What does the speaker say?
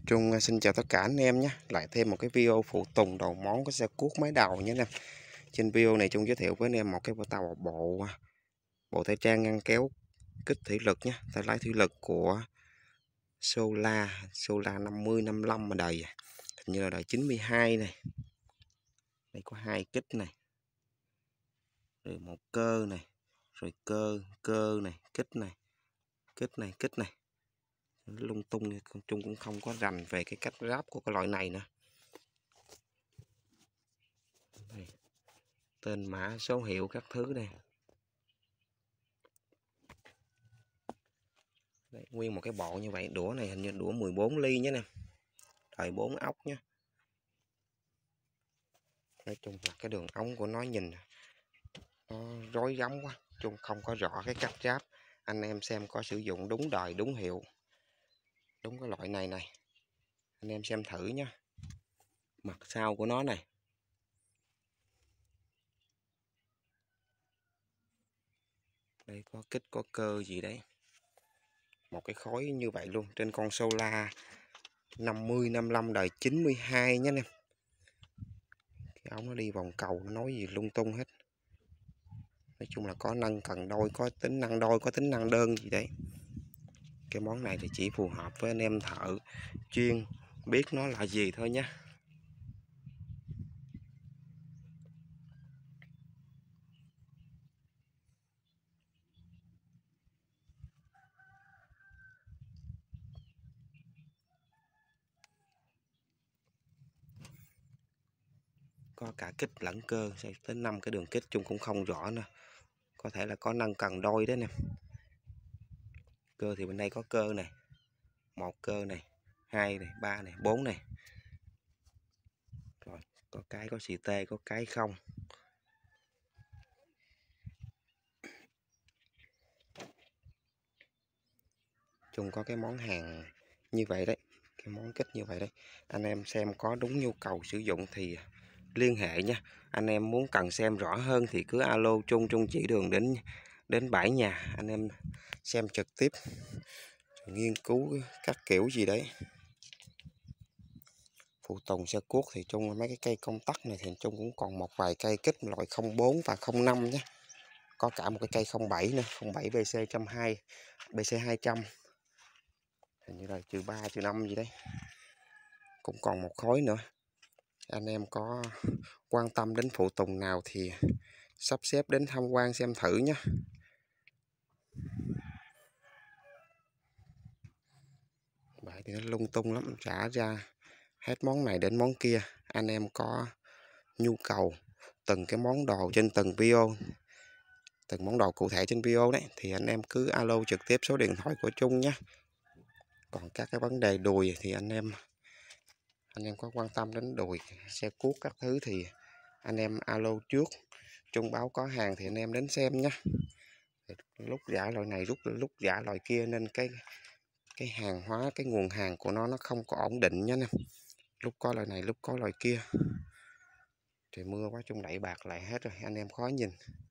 Trung xin chào tất cả anh em nhé. Lại thêm một cái video phụ tùng đầu món của xe cuốc máy đầu nhé anh em. Trên video này Trung giới thiệu với anh em một cái bộ tay trang ngăn kéo kích thủy lực nhé, tay lái thủy lực của Solar 50 55 mà đời hình như là đời 92 này. Đây có hai kích này, rồi một cơ này, rồi cơ này, kích này lung tung. Trung cũng không có rành về cái cách ráp của cái loại này nữa. Đây, tên mã số hiệu các thứ đây. Đây, nguyên một cái bộ như vậy. Đũa này hình như đũa 14 ly nhé nè, đời 4 ốc nhé. Nói chung là cái đường ống của nó nhìn nó rối rắm quá, Trung không có rõ cái cách ráp. Anh em xem có sử dụng đúng đời đúng hiệu, đúng cái loại này này, anh em xem thử nhé. Mặt sau của nó này, đây có kích có cơ gì đấy, một cái khối như vậy luôn trên con Solar 50 55 đời 92 nhé anh em. Cái ống nó đi vòng cầu, nó nói gì lung tung hết. Nói chung là có nâng cần đôi, có tính năng đôi, có tính năng đơn gì đấy. Cái món này thì chỉ phù hợp với anh em thợ chuyên biết nó là gì thôi nhé. Có cả kích lẫn cơ, tới 5 cái đường kích Chung cũng không rõ nữa. Có thể là có nâng cần đôi đấy nè. Cơ thì bên đây có cơ này, một cơ này, 2 này, 3 này, 4 này. Rồi, có cái có xì tê, có cái không. Chung có cái món hàng như vậy đấy, cái món kích như vậy đấy. Anh em xem có đúng nhu cầu sử dụng thì liên hệ nha. Anh em muốn cần xem rõ hơn thì cứ alo Trung chỉ đường đến bãi nhà, anh em xem trực tiếp, nghiên cứu các kiểu gì đấy. Phụ tùng xe cuốc thì Trung mấy cái cây công tắc này thì Trung cũng còn một vài cây kích loại 04 và 05 nhé. Có cả một cái cây 07 nữa, 07 BC 120, BC 200. Hình như là -3 -5 gì đấy. Cũng còn một khối nữa. Anh em có quan tâm đến phụ tùng nào thì sắp xếp đến tham quan xem thử nhé. Vậy thì nó lung tung lắm, trả ra hết món này đến món kia. Anh em có nhu cầu từng cái món đồ trên từng video, từng món đồ cụ thể trên video đấy, thì anh em cứ alo trực tiếp số điện thoại của Trung nhé. Còn các cái vấn đề đùi thì anh em có quan tâm đến đùi xe cuốc các thứ thì anh em alo trước, Trung báo có hàng thì anh em đến xem nhé. Lúc giả loại này lúc giả loại kia nên cái hàng hóa, cái nguồn hàng của nó không có ổn định nhé. Lúc có loại này lúc có loại kia, thì mưa quá Trung đậy bạc lại hết rồi, anh em khó nhìn.